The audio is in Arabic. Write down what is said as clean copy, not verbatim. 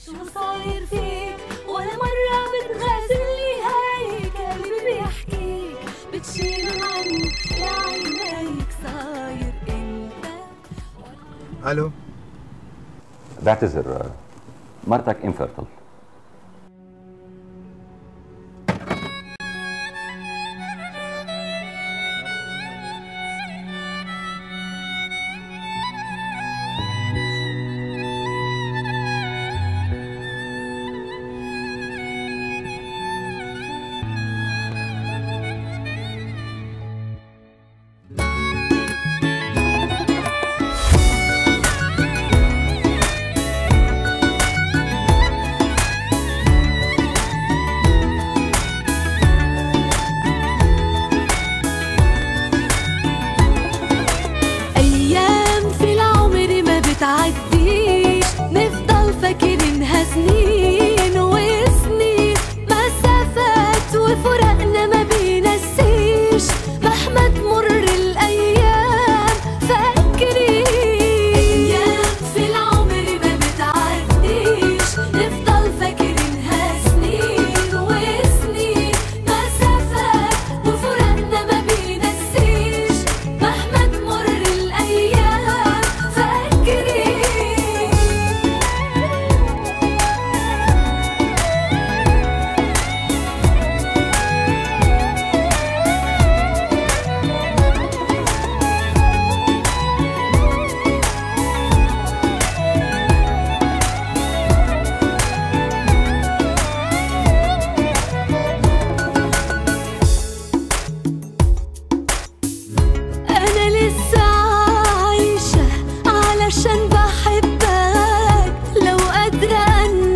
شو صاير فيك ولا مرة بتغازلني هيك؟ قلبي بيحكيك بتشيل عني لعينيك صاير انت. الو، بعتذر، مرتك انفيرتل. تعديش نفضل فاكرينها سنين وسنين، مسافات وفراقنا ما بينسيش مهما تمر الايام. فاكرين ايام في العمر ما بتعديش نفضل فاكرينها سنين وسنين، مسافات وفراقنا ما بينسيش مهما تمر الايام. عشان بحبك لو قادرة